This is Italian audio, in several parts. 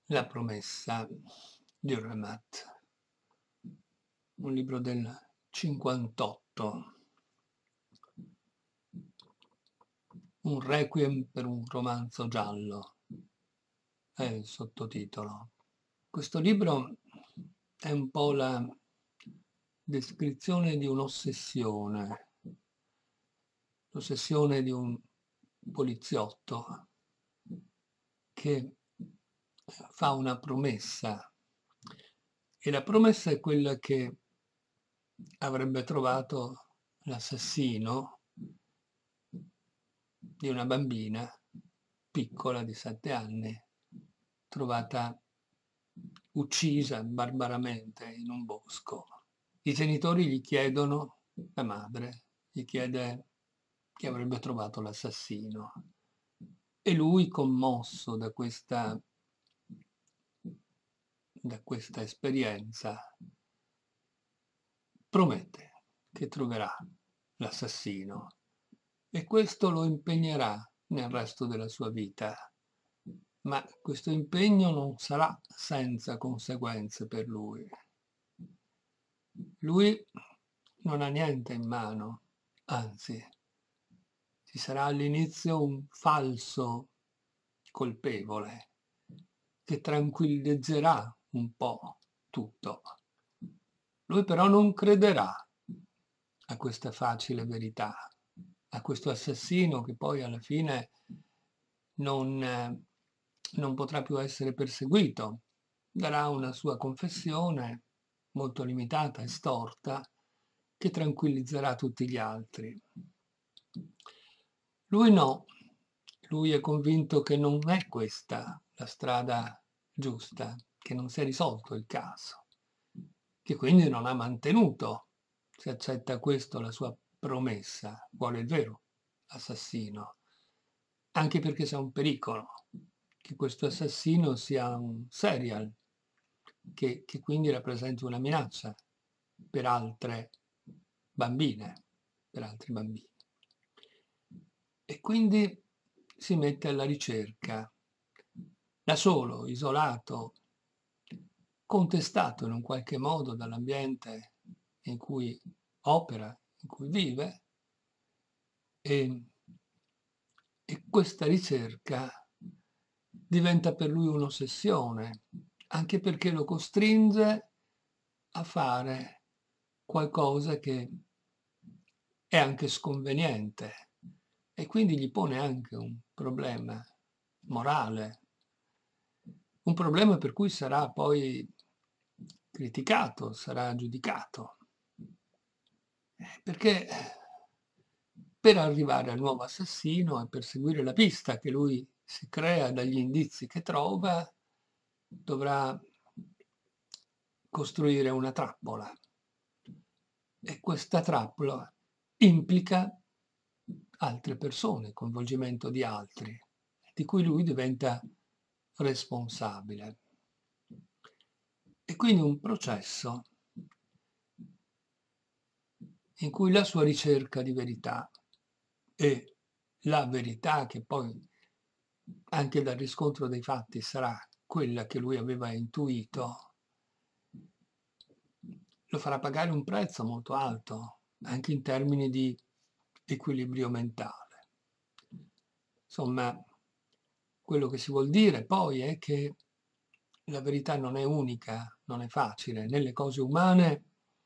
La promessa di Remat, un libro del 58, un requiem per un romanzo giallo, è il sottotitolo. Questo libro è un po' la descrizione di un'ossessione, l'ossessione di un poliziotto che fa una promessa e la promessa è quella che avrebbe trovato l'assassino di una bambina piccola di 7 anni, trovata uccisa barbaramente in un bosco. I genitori gli chiedono, la madre gli chiede chi avrebbe trovato l'assassino e lui, commosso da questa esperienza, promette che troverà l'assassino e questo lo impegnerà nel resto della sua vita. Ma questo impegno non sarà senza conseguenze per lui. Lui non ha niente in mano, anzi, ci sarà all'inizio un falso colpevole che tranquillizzerà un po' tutto. Lui però non crederà a questa facile verità, a questo assassino che poi alla fine non potrà più essere perseguito. Darà una sua confessione molto limitata e storta che tranquillizzerà tutti gli altri. Lui no, lui è convinto che non è questa la strada giusta, che non si è risolto il caso, che quindi non ha mantenuto, se accetta questo, la sua promessa, vuole il vero assassino, anche perché c'è un pericolo, che questo assassino sia un serial, che quindi rappresenti una minaccia per altre bambine, per altri bambini. E quindi si mette alla ricerca, da solo, isolato, contestato in un qualche modo dall'ambiente in cui opera, in cui vive, e questa ricerca diventa per lui un'ossessione, anche perché lo costringe a fare qualcosa che è anche sconveniente e quindi gli pone anche un problema morale, un problema per cui sarà poi criticato, sarà giudicato, perché per arrivare al nuovo assassino e per seguire la pista che lui si crea dagli indizi che trova, dovrà costruire una trappola e questa trappola implica altre persone, coinvolgimento di altri, di cui lui diventa responsabile. E quindi un processo in cui la sua ricerca di verità e la verità che poi anche dal riscontro dei fatti sarà quella che lui aveva intuito, lo farà pagare un prezzo molto alto, anche in termini di equilibrio mentale. Insomma, quello che si vuol dire poi è che la verità non è unica, non è facile. Nelle cose umane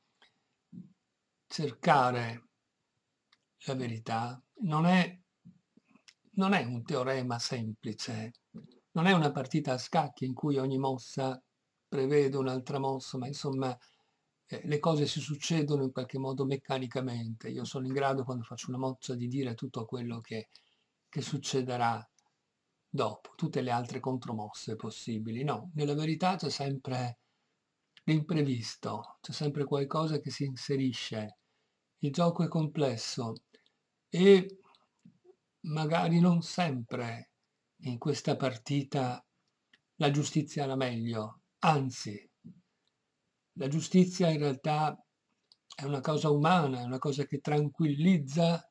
cercare la verità non è un teorema semplice, non è una partita a scacchi in cui ogni mossa prevede un'altra mossa, ma insomma le cose si succedono in qualche modo meccanicamente. Io sono in grado, quando faccio una mossa, di dire tutto quello che succederà dopo, tutte le altre contromosse possibili. No, nella verità c'è sempre l'imprevisto, c'è sempre qualcosa che si inserisce. Il gioco è complesso e magari non sempre in questa partita la giustizia ha la meglio, anzi, la giustizia in realtà è una cosa umana, è una cosa che tranquillizza,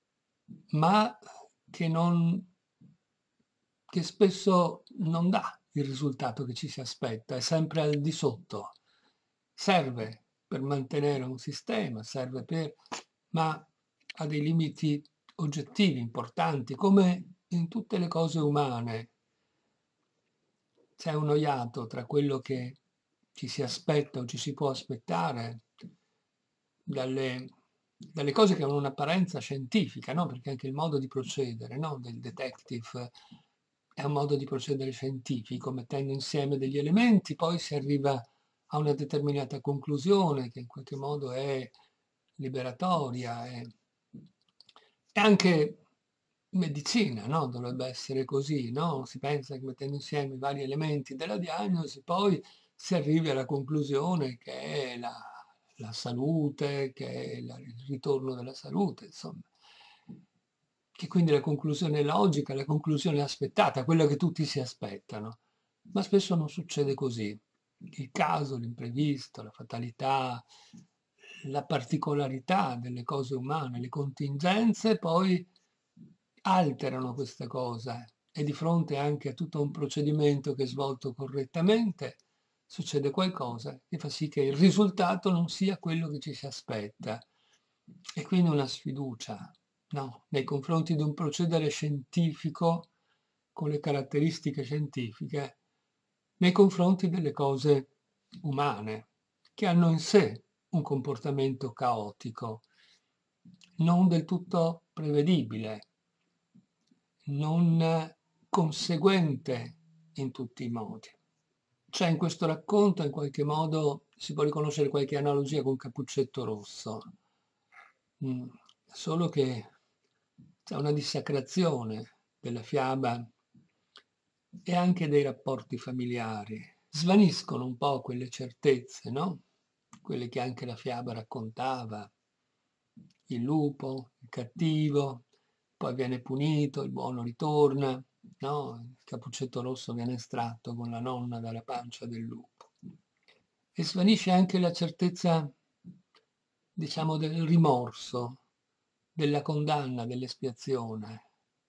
ma che spesso non dà il risultato che ci si aspetta, è sempre al di sotto. Serve per mantenere un sistema, ma ha dei limiti oggettivi importanti, come in tutte le cose umane. C'è uno iato tra quello che ci si aspetta o ci si può aspettare dalle, dalle cose che hanno un'apparenza scientifica, no? Perché anche il modo di procedere, no? Del detective è un modo di procedere scientifico, mettendo insieme degli elementi, poi si arriva a una determinata conclusione che in qualche modo è liberatoria. E anche medicina, no? Dovrebbe essere così, no? Si pensa che mettendo insieme i vari elementi della diagnosi, poi si arrivi alla conclusione che è la salute, che è il ritorno della salute, insomma. Che quindi la conclusione logica, la conclusione aspettata, quella che tutti si aspettano. Ma spesso non succede così. Il caso, l'imprevisto, la fatalità, la particolarità delle cose umane, le contingenze poi alterano questa cosa e di fronte anche a tutto un procedimento che è svolto correttamente succede qualcosa che fa sì che il risultato non sia quello che ci si aspetta e quindi una sfiducia, no, nei confronti di un procedere scientifico con le caratteristiche scientifiche, nei confronti delle cose umane che hanno in sé un comportamento caotico, non del tutto prevedibile, non conseguente in tutti i modi. C'è in questo racconto, in qualche modo, si può riconoscere qualche analogia con Cappuccetto Rosso, solo che c'è una dissacrazione della fiaba e anche dei rapporti familiari. Svaniscono un po' quelle certezze, no? Quelle che anche la fiaba raccontava. Il lupo, il cattivo, poi viene punito, il buono ritorna, no? Il Cappuccetto Rosso viene estratto con la nonna dalla pancia del lupo. E svanisce anche la certezza, diciamo, del rimorso, della condanna, dell'espiazione,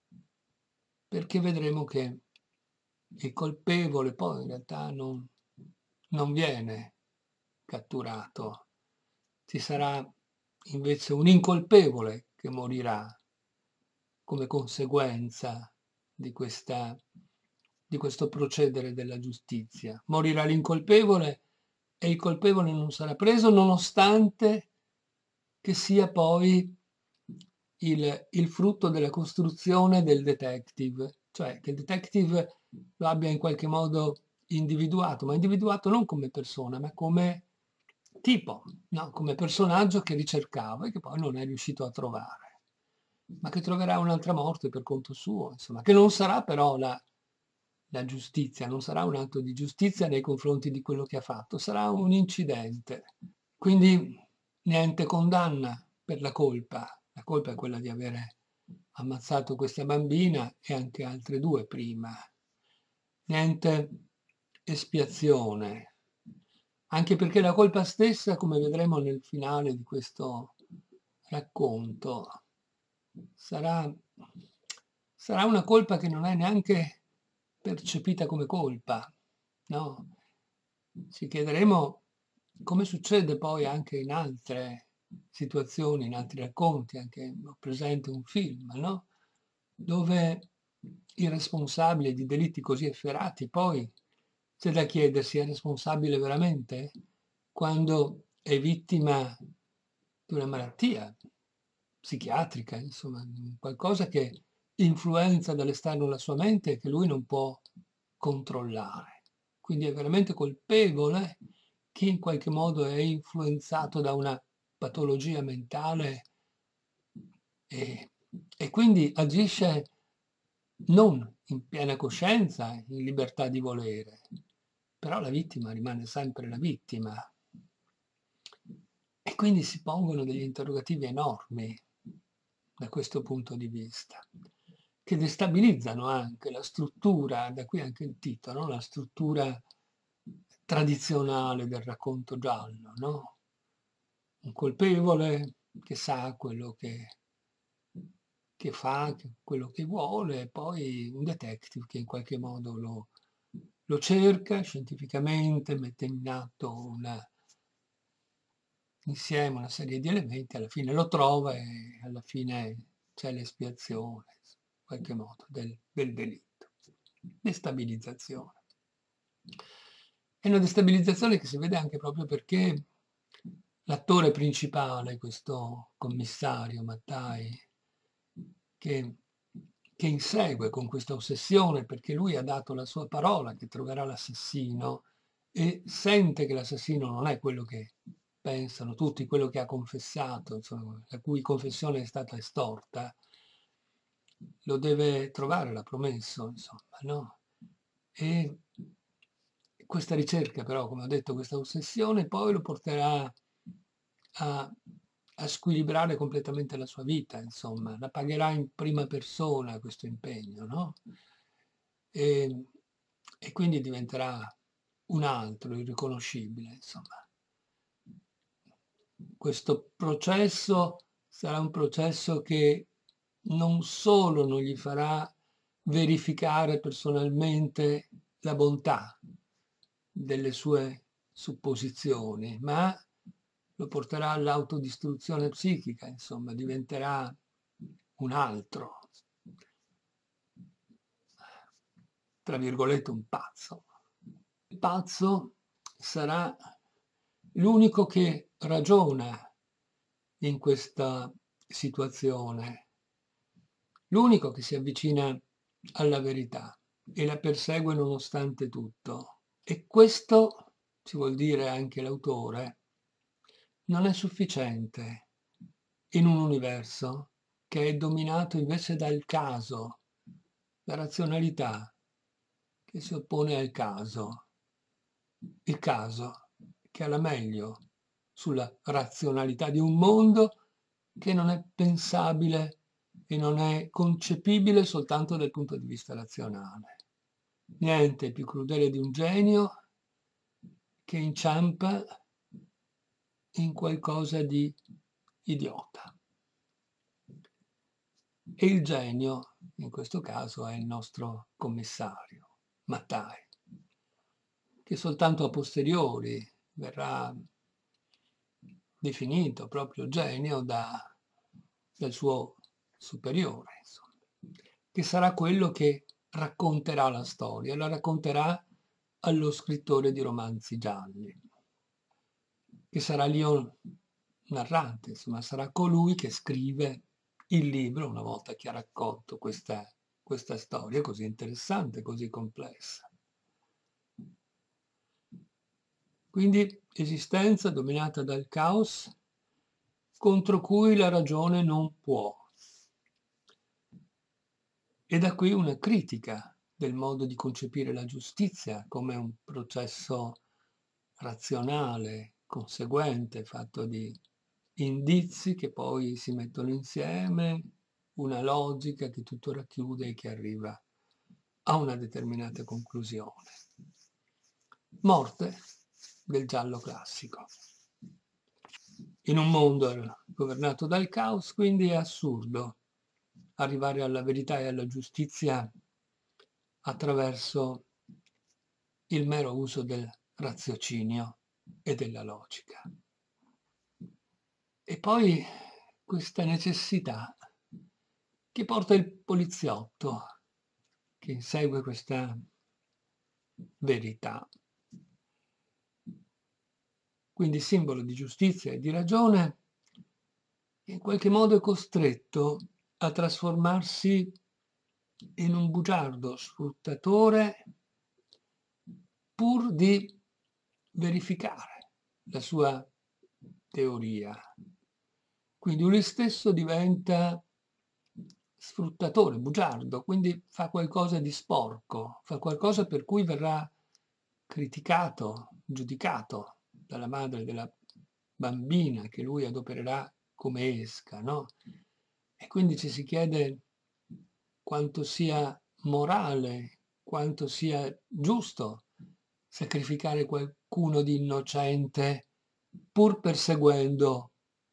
perché vedremo che il colpevole poi in realtà non viene catturato, ci sarà invece un incolpevole che morirà come conseguenza di questo procedere della giustizia. Morirà l'incolpevole e il colpevole non sarà preso nonostante che sia poi il frutto della costruzione del detective, cioè che il detective lo abbia in qualche modo individuato, ma individuato non come persona, ma come tipo, no? Come personaggio che ricercava e che poi non è riuscito a trovare, ma che troverà un'altra morte per conto suo, insomma, che non sarà però la giustizia, non sarà un atto di giustizia nei confronti di quello che ha fatto, sarà un incidente. Quindi niente condanna per la colpa è quella di avere ammazzato questa bambina e anche altre due prima. Niente espiazione, anche perché la colpa stessa, come vedremo nel finale di questo racconto, sarà, sarà una colpa che non è neanche percepita come colpa, no? Ci chiederemo come succede poi anche in altre situazioni, in altri racconti, anche ho presente un film, no? Dove il responsabile di delitti così efferati poi c'è da chiedersi è responsabile veramente quando è vittima di una malattia psichiatrica, insomma, qualcosa che influenza dall'esterno la sua mente e che lui non può controllare. Quindi è veramente colpevole chi in qualche modo è influenzato da una patologia mentale e, e quindi agisce non in piena coscienza, in libertà di volere, però la vittima rimane sempre la vittima. E quindi si pongono degli interrogativi enormi da questo punto di vista, che destabilizzano anche la struttura, da qui anche il titolo, no? La struttura tradizionale del racconto giallo, no? Un colpevole che sa quello che fa, quello che vuole, e poi un detective che in qualche modo lo cerca scientificamente, mette in atto insieme una serie di elementi, alla fine lo trova e alla fine c'è l'espiazione, in qualche modo, del delitto. Destabilizzazione. È una destabilizzazione che si vede anche proprio perché l'attore principale, questo commissario Mattai, che insegue con questa ossessione perché lui ha dato la sua parola che troverà l'assassino e sente che l'assassino non è quello che pensano tutti, quello che ha confessato, insomma, la cui confessione è stata estorta, lo deve trovare, l'ha promesso, insomma, no? E questa ricerca però, come ho detto, questa ossessione poi lo porterà a squilibrare completamente la sua vita, insomma, la pagherà in prima persona questo impegno, no? E, e quindi diventerà un altro, irriconoscibile, insomma. Questo processo sarà un processo che non solo non gli farà verificare personalmente la bontà delle sue supposizioni, ma lo porterà all'autodistruzione psichica, insomma, diventerà un altro, tra virgolette un pazzo. Il pazzo sarà l'unico che ragiona in questa situazione, l'unico che si avvicina alla verità e la persegue nonostante tutto. E questo, ci vuol dire anche l'autore, non è sufficiente in un universo che è dominato invece dal caso, la razionalità che si oppone al caso, il caso che ha la meglio sulla razionalità di un mondo che non è pensabile e non è concepibile soltanto dal punto di vista razionale. Niente più crudele di un genio che inciampa in qualcosa di idiota. E il genio, in questo caso, è il nostro commissario, Mattai, che soltanto a posteriori verrà definito proprio genio dal suo superiore, insomma, che sarà quello che racconterà la storia, la racconterà allo scrittore di romanzi gialli, che sarà lì un narrante, insomma, sarà colui che scrive il libro una volta che ha raccolto questa storia così interessante, così complessa. Quindi esistenza dominata dal caos contro cui la ragione non può. E da qui una critica del modo di concepire la giustizia come un processo razionale, conseguente, fatto di indizi che poi si mettono insieme, una logica che tutto racchiude e che arriva a una determinata conclusione. Morte del giallo classico. In un mondo governato dal caos, quindi è assurdo arrivare alla verità e alla giustizia attraverso il mero uso del raziocinio e della logica. E poi questa necessità che porta il poliziotto, che insegue questa verità. Quindi simbolo di giustizia e di ragione, in qualche modo è costretto a trasformarsi in un bugiardo sfruttatore pur di verificare la sua teoria. Quindi lui stesso diventa sfruttatore, bugiardo, quindi fa qualcosa di sporco, fa qualcosa per cui verrà criticato, giudicato dalla madre della bambina che lui adopererà come esca, no? E quindi ci si chiede quanto sia morale, quanto sia giusto sacrificare qualcuno di innocente pur perseguendo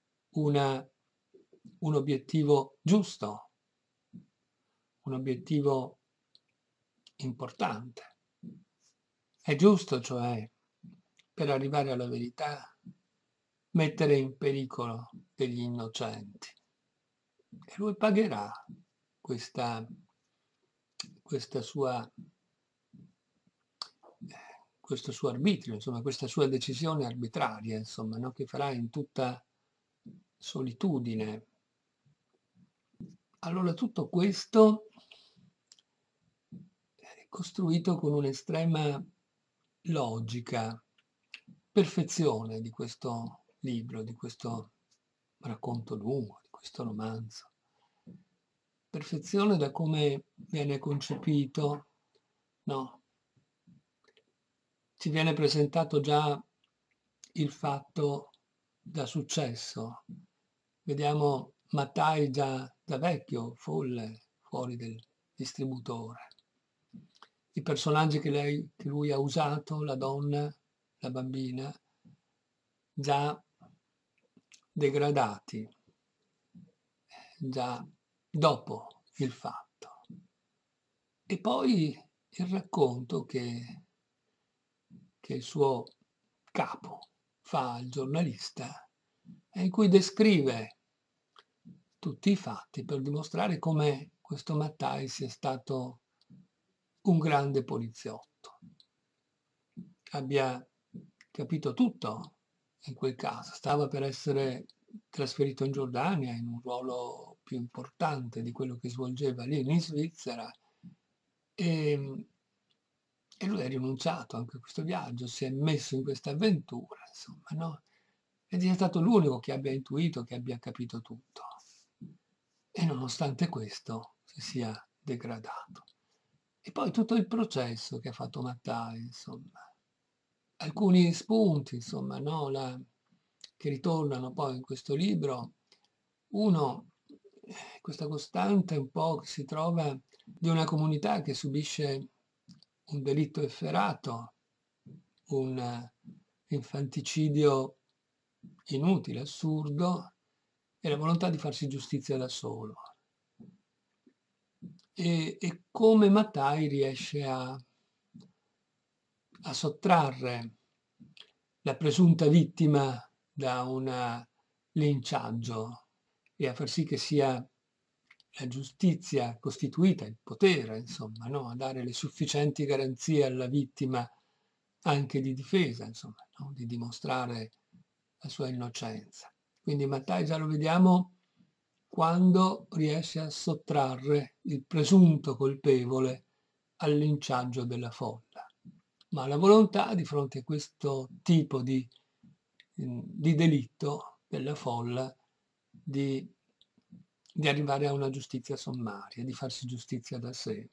un obiettivo giusto, un obiettivo importante. È giusto, cioè, per arrivare alla verità, mettere in pericolo degli innocenti. E lui pagherà questa, questa sua, questo suo arbitrio, insomma, questa sua decisione arbitraria, insomma, no? Che farà in tutta solitudine. Allora tutto questo è costruito con un'estrema logica, perfezione di questo libro, di questo racconto lungo, di questo romanzo. Perfezione da come viene concepito, no? Ci viene presentato già il fatto da successo. Vediamo Mattai già da vecchio, folle, fuori del distributore. I personaggi che lui ha usato, la donna, la bambina, già degradati, già dopo il fatto. E poi il racconto che il suo capo fa al giornalista, in cui descrive tutti i fatti per dimostrare come questo Mattai sia stato un grande poliziotto, abbia capito tutto in quel caso, stava per essere trasferito in Giordania in un ruolo più importante di quello che svolgeva lì in Svizzera e, e lui ha rinunciato anche a questo viaggio, si è messo in questa avventura, insomma, no? Ed è stato l'unico che abbia intuito, che abbia capito tutto. E nonostante questo si sia degradato. E poi tutto il processo che ha fatto Mattai, insomma. Alcuni spunti, insomma, no? Che ritornano poi in questo libro. Uno, questa costante un po' che si trova di una comunità che subisce un delitto efferato, un infanticidio inutile, assurdo, e la volontà di farsi giustizia da solo. E come Mattai riesce a sottrarre la presunta vittima da un linciaggio e a far sì che sia la giustizia costituita, il potere, insomma, no? A dare le sufficienti garanzie alla vittima anche di difesa, insomma, no? Di dimostrare la sua innocenza. Quindi Mattai già lo vediamo quando riesce a sottrarre il presunto colpevole al linciaggio della folla. Ma la volontà di fronte a questo tipo di delitto della folla di arrivare a una giustizia sommaria, di farsi giustizia da sé.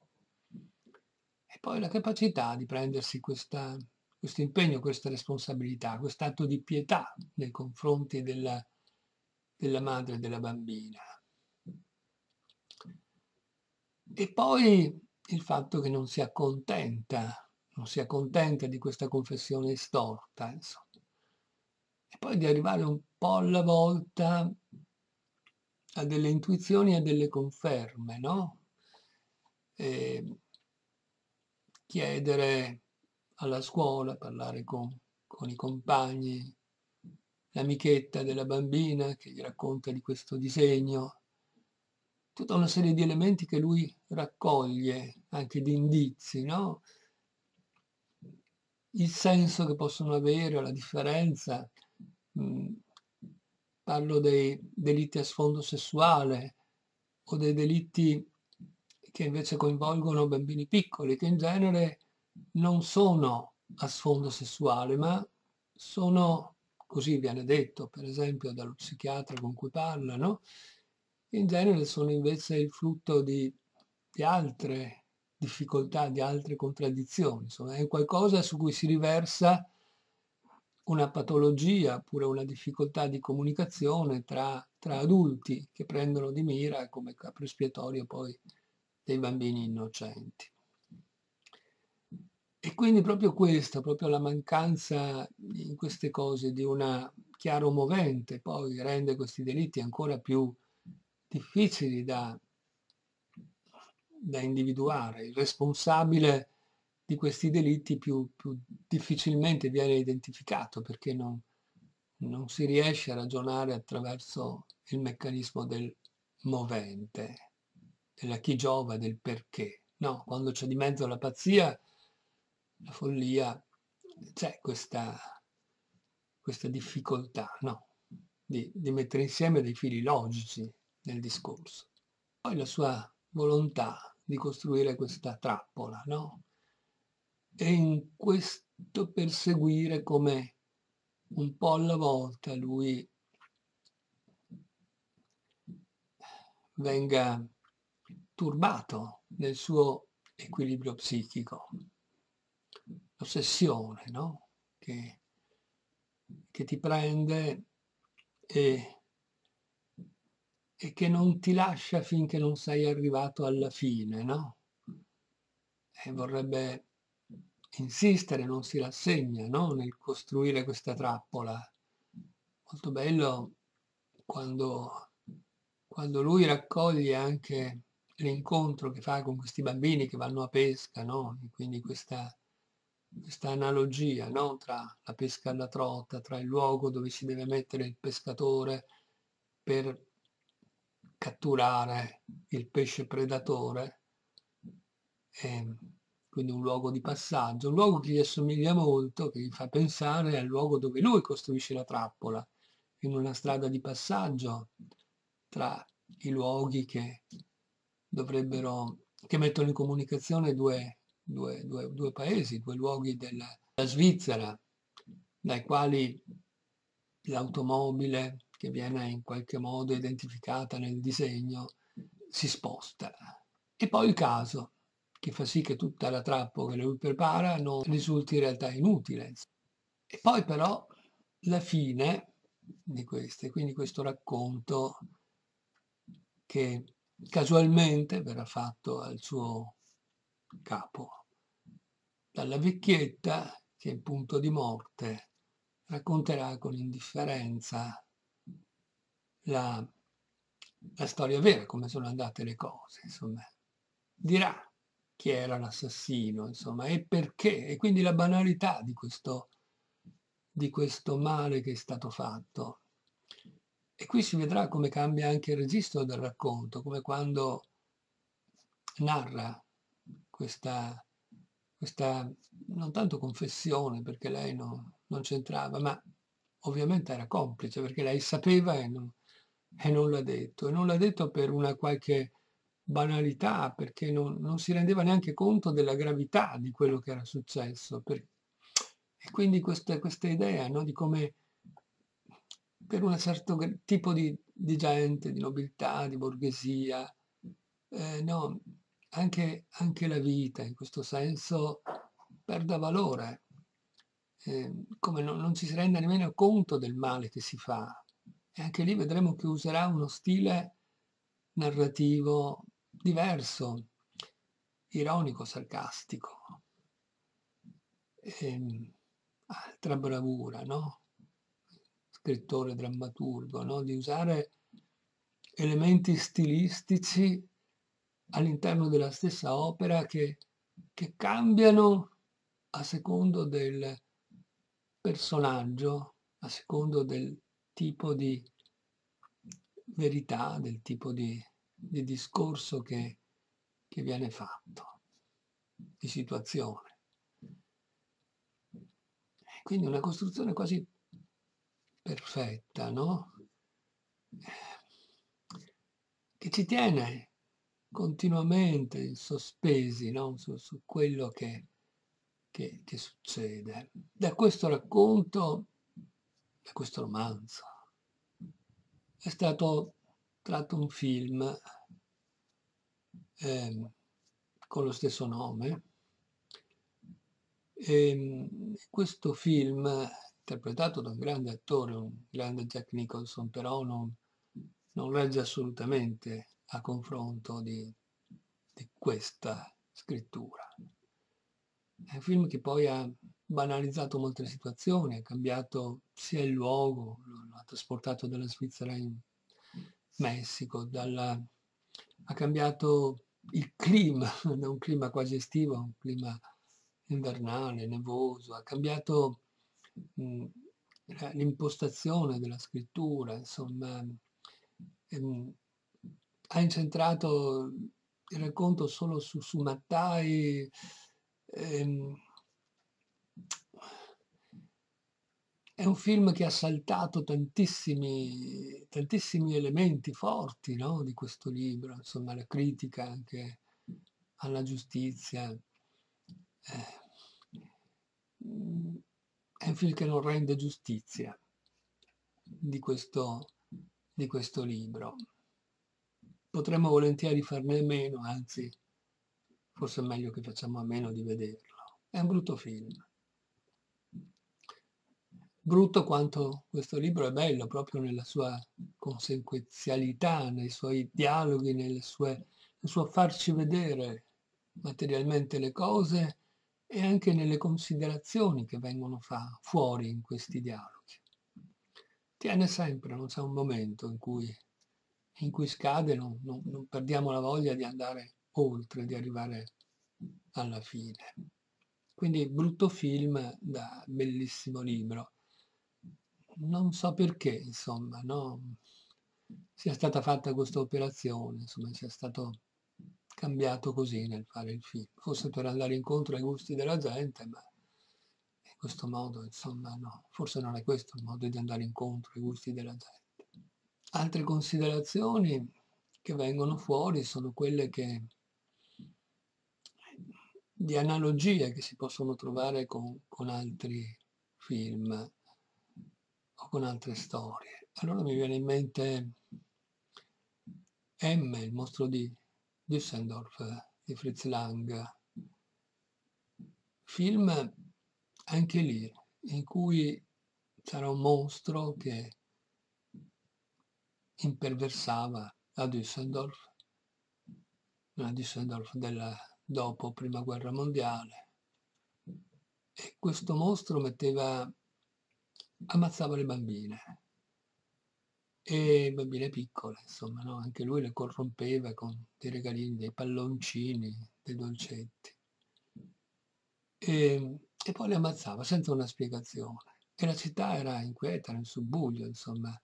E poi la capacità di prendersi questo impegno, questa responsabilità, quest'atto di pietà nei confronti della madre e della bambina. E poi il fatto che non si accontenta di questa confessione storta, insomma. E poi di arrivare un po' alla volta a delle intuizioni e a delle conferme, no? E chiedere alla scuola, parlare con i compagni, l'amichetta della bambina che gli racconta di questo disegno, tutta una serie di elementi che lui raccoglie, anche di indizi, no? Il senso che possono avere, la differenza, parlo dei delitti a sfondo sessuale o dei delitti che invece coinvolgono bambini piccoli, che in genere non sono a sfondo sessuale, ma sono, così viene detto, per esempio dallo psichiatra con cui parla, no? In genere sono invece il frutto di altre difficoltà, di altre contraddizioni, insomma è qualcosa su cui si riversa una patologia oppure una difficoltà di comunicazione tra adulti che prendono di mira come capro espiatorio poi dei bambini innocenti. E quindi proprio questo, proprio la mancanza in queste cose di una chiaro movente poi rende questi delitti ancora più difficili da individuare. Il responsabile di questi delitti più difficilmente viene identificato, perché non si riesce a ragionare attraverso il meccanismo del movente, della chi giova, del perché. No, quando c'è di mezzo la pazzia, la follia, c'è questa difficoltà, no? Di mettere insieme dei fili logici nel discorso. Poi la sua volontà di costruire questa trappola, no? E in questo perseguire come un po' alla volta lui venga turbato nel suo equilibrio psichico. L'ossessione, no? Che ti prende e che non ti lascia finché non sei arrivato alla fine, no? E vorrebbe insistere, non si rassegna, no? Nel costruire questa trappola. Molto bello quando lui raccoglie anche l'incontro che fa con questi bambini che vanno a pesca, no? E quindi questa analogia, no? Tra la pesca alla trota, tra il luogo dove si deve mettere il pescatore per catturare il pesce predatore, e quindi un luogo di passaggio, un luogo che gli assomiglia molto, che gli fa pensare al luogo dove lui costruisce la trappola, in una strada di passaggio tra i luoghi che mettono in comunicazione due paesi, due luoghi della Svizzera, dai quali l'automobile, che viene in qualche modo identificata nel disegno, si sposta. E poi il caso, che fa sì che tutta la trappola che lui prepara non risulti in realtà inutile. E poi però la fine di queste, quindi questo racconto che casualmente verrà fatto al suo capo, dalla vecchietta che in punto di morte racconterà con indifferenza la, la storia vera, come sono andate le cose, insomma. Dirà chi era l'assassino, insomma, e perché, e quindi la banalità di questo male che è stato fatto. E qui si vedrà come cambia anche il registro del racconto, come quando narra questa, questa non tanto confessione, perché lei non c'entrava, ma ovviamente era complice, perché lei sapeva e non l'ha detto. E non l'ha detto per una qualche banalità, perché non si rendeva neanche conto della gravità di quello che era successo. E quindi questa idea, no, di come per un certo tipo di gente, di nobiltà, di borghesia, no, anche la vita in questo senso perda valore, come non ci si renda nemmeno conto del male che si fa. E anche lì vedremo che userà uno stile narrativo diverso, ironico, sarcastico. Altra bravura, no? Scrittore, drammaturgo, no? Di usare elementi stilistici all'interno della stessa opera che cambiano a secondo del personaggio, a secondo del tipo di verità, del tipo di discorso che viene fatto, di situazione. Quindi una costruzione quasi perfetta, no? Che ci tiene continuamente in sospesi, no? Su quello che succede. Da questo racconto, da questo romanzo, è stato tratto un film ehm, con lo stesso nome. Questo film, interpretato da un grande attore, un grande Jack Nicholson, però non regge assolutamente a confronto di questa scrittura. È un film che poi ha banalizzato molte situazioni, ha cambiato sia il luogo, lo ha trasportato dalla Svizzera in Messico, ha cambiato il clima, da un clima quasi estivo a un clima invernale, nevoso, ha cambiato mh, l'impostazione della scrittura, insomma, ehm, ha incentrato il racconto solo su mattai. ehm, È un film che ha saltato tantissimi elementi forti, no, di questo libro, insomma, la critica anche alla giustizia. Mm, È un film che non rende giustizia di questo libro. Potremmo volentieri farne a meno, anzi, forse è meglio che facciamo a meno di vederlo. È un brutto film. Brutto quanto questo libro è bello, proprio nella sua consequenzialità, nei suoi dialoghi, nel suo farci vedere materialmente le cose e anche nelle considerazioni che vengono fuori in questi dialoghi. Tiene sempre, non c'è un momento in cui scade, non perdiamo la voglia di andare oltre, di arrivare alla fine. Quindi brutto film da bellissimo libro. Non so perché, insomma, no, sia stata fatta questa operazione, insomma, sia stato cambiato così nel fare il film. Forse per andare incontro ai gusti della gente, ma in questo modo, insomma, no, forse non è questo il modo di andare incontro ai gusti della gente. Altre considerazioni che vengono fuori sono quelle di analogie che si possono trovare con altri film o con altre storie. Allora mi viene in mente M, il mostro di Düsseldorf, di Fritz Lang. Film anche lì, in cui c'era un mostro che imperversava a Düsseldorf, nella Düsseldorf dopo Prima Guerra Mondiale, e questo mostro ammazzava le bambine piccole, insomma, no? Anche lui le corrompeva con dei regalini, dei palloncini, dei dolcetti. E poi le ammazzava senza una spiegazione. E la città era inquieta, nel subbuglio, insomma.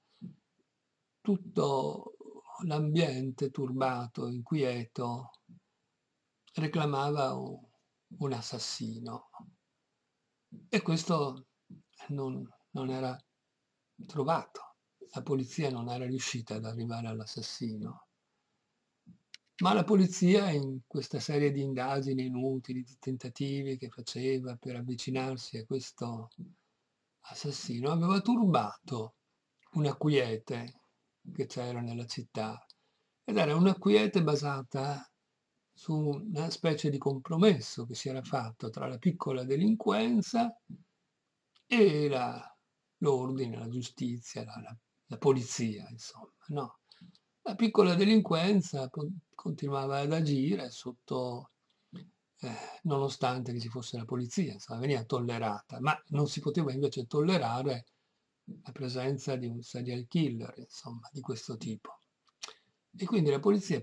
Tutto l'ambiente turbato, inquieto, reclamava un assassino. E questo non era trovato. La polizia non era riuscita ad arrivare all'assassino. Ma la polizia, in questa serie di indagini inutili, di tentativi che faceva per avvicinarsi a questo assassino, aveva turbato una quiete che c'era nella città, ed era una quiete basata su una specie di compromesso che si era fatto tra la piccola delinquenza e l'ordine, la giustizia, la polizia, insomma, no? La piccola delinquenza continuava ad agire nonostante che ci fosse la polizia, insomma, veniva tollerata, ma non si poteva invece tollerare la presenza di un serial killer, insomma, di questo tipo. E quindi la polizia,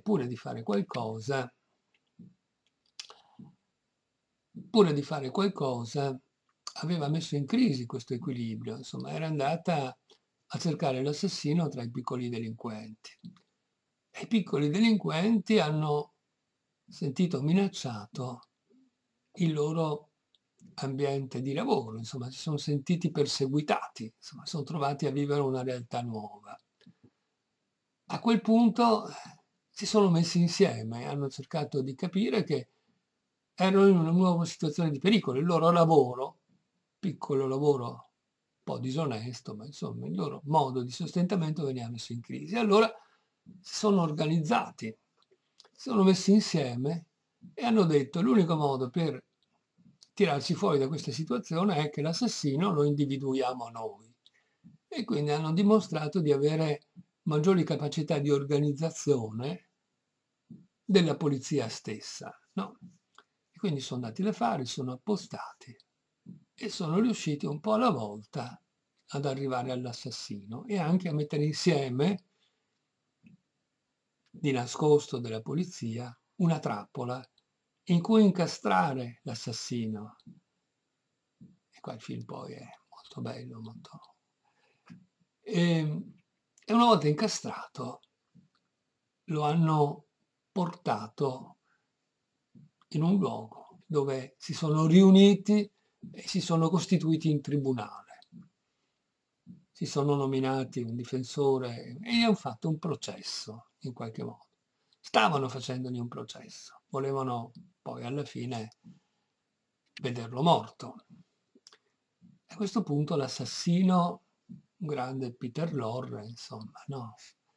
pure di fare qualcosa, aveva messo in crisi questo equilibrio, insomma, era andata a cercare l'assassino tra i piccoli delinquenti. E i piccoli delinquenti hanno sentito minacciato il loro ambiente di lavoro, insomma, si sono sentiti perseguitati, insomma, sono trovati a vivere una realtà nuova. A quel punto si sono messi insieme e hanno cercato di capire che erano in una nuova situazione di pericolo. Il loro lavoro, piccolo lavoro un po' disonesto, ma insomma il loro modo di sostentamento veniva messo in crisi. Allora si sono organizzati, si sono messi insieme e hanno detto l'unico modo per tirarci fuori da questa situazione è che l'assassino lo individuiamo noi. E quindi hanno dimostrato di avere maggiori capacità di organizzazione della polizia stessa, no? E quindi sono dati da fare, sono appostati e sono riusciti un po' alla volta ad arrivare all'assassino e anche a mettere insieme, di nascosto della polizia, una trappola in cui incastrare l'assassino. E qua il film poi è molto bello, molto... E una volta incastrato lo hanno portato in un luogo dove si sono riuniti e si sono costituiti in tribunale. Si sono nominati un difensore e gli hanno fatto un processo, in qualche modo. Stavano facendogli un processo, volevano poi alla fine vederlo morto. A questo punto l'assassino, un grande Peter Lorre, insomma, no?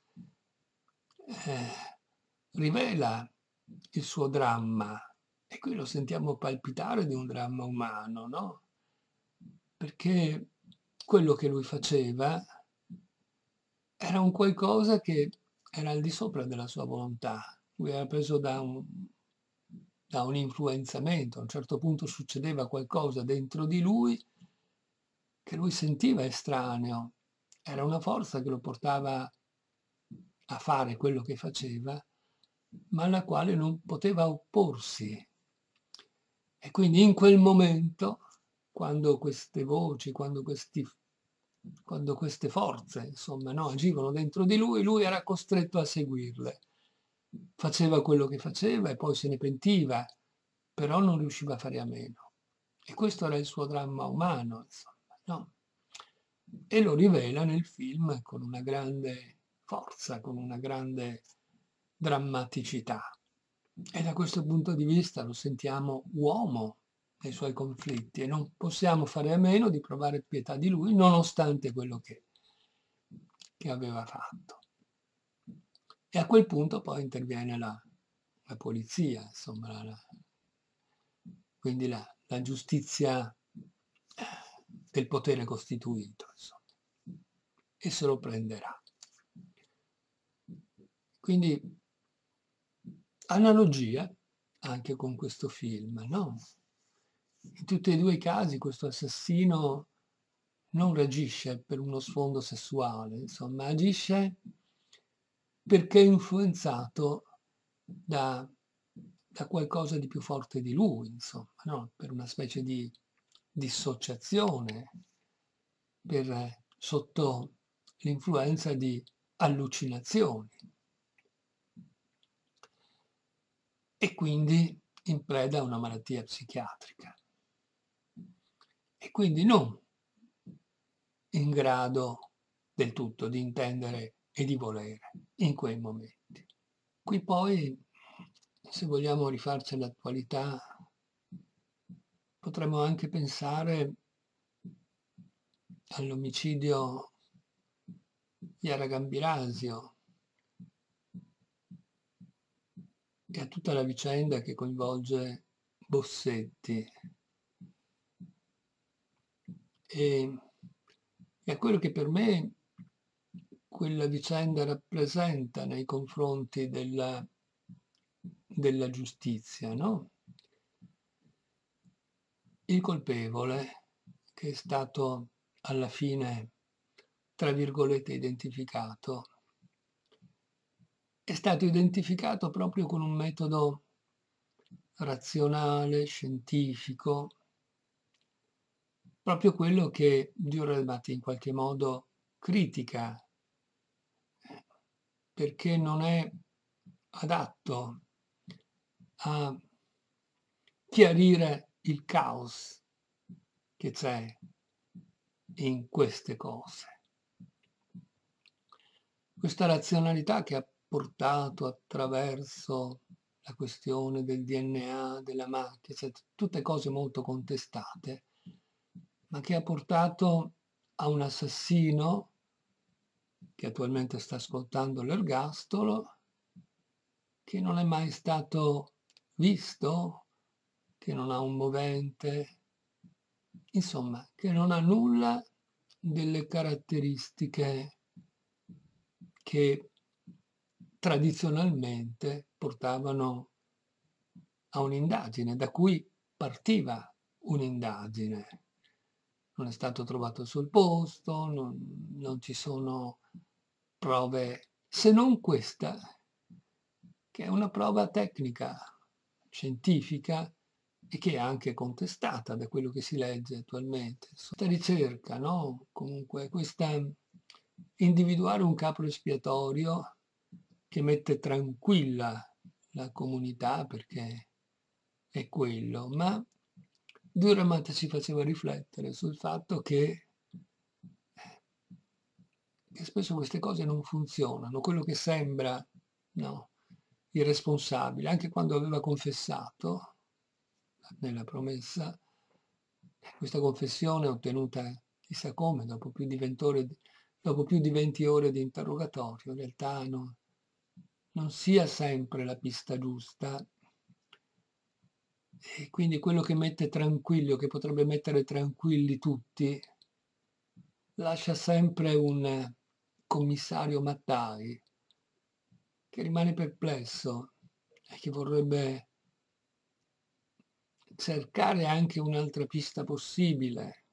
Rivela il suo dramma, e qui lo sentiamo palpitare di un dramma umano, no? Perché quello che lui faceva era un qualcosa che era al di sopra della sua volontà. Lui era preso da un influenzamento, a un certo punto succedeva qualcosa dentro di lui che lui sentiva estraneo, era una forza che lo portava a fare quello che faceva, ma alla quale non poteva opporsi. E quindi in quel momento, quando queste voci, quando queste forze, insomma, no, agivano dentro di lui era costretto a seguirle. Faceva quello che faceva e poi se ne pentiva, però non riusciva a fare a meno. E questo era il suo dramma umano, insomma, no? E lo rivela nel film con una grande forza, con una grande drammaticità. E da questo punto di vista lo sentiamo uomo nei suoi conflitti e non possiamo fare a meno di provare pietà di lui nonostante quello che aveva fatto. E a quel punto poi interviene la polizia, insomma, quindi la giustizia del potere costituito, insomma, e se lo prenderà. Quindi analogia anche con questo film, no? In tutti e due i casi questo assassino non reagisce per uno sfondo sessuale, insomma, agisce perché è influenzato da qualcosa di più forte di lui, insomma, no? Per una specie di dissociazione, sotto l'influenza di allucinazioni. E quindi in preda a una malattia psichiatrica. E quindi non in grado del tutto di intendere e di volere in quei momenti. Qui poi, se vogliamo rifarci all'attualità, potremmo anche pensare all'omicidio di Aragambirasio e a tutta la vicenda che coinvolge Bossetti e a quello che per me quella vicenda rappresenta nei confronti della giustizia, no? Il colpevole, che è stato alla fine, tra virgolette, identificato, è stato identificato proprio con un metodo razionale, scientifico, proprio quello che Dürrenmatt in qualche modo critica, perché non è adatto a chiarire il caos che c'è in queste cose. Questa razionalità che ha portato attraverso la questione del DNA, della macchina, cioè tutte cose molto contestate, ma che ha portato a un assassino che attualmente sta scontando l'ergastolo, che non è mai stato visto, che non ha un movente, insomma, che non ha nulla delle caratteristiche che tradizionalmente portavano a un'indagine, da cui partiva un'indagine. Non è stato trovato sul posto, non ci sono prove, se non questa, che è una prova tecnica, scientifica e che è anche contestata da quello che si legge attualmente. Questa ricerca, no? Comunque questa individuare un capro espiatorio che mette tranquilla la comunità perché è quello, ma Dürrenmatt ci faceva riflettere sul fatto che spesso queste cose non funzionano, quello che sembra, no, irresponsabile, anche quando aveva confessato nella promessa, questa confessione ottenuta chissà come, dopo più di 20 ore di interrogatorio, in realtà non sia sempre la pista giusta e quindi quello che mette tranquillo, che potrebbe mettere tranquilli tutti, lascia sempre un commissario Mattai che rimane perplesso e che vorrebbe cercare anche un'altra pista possibile,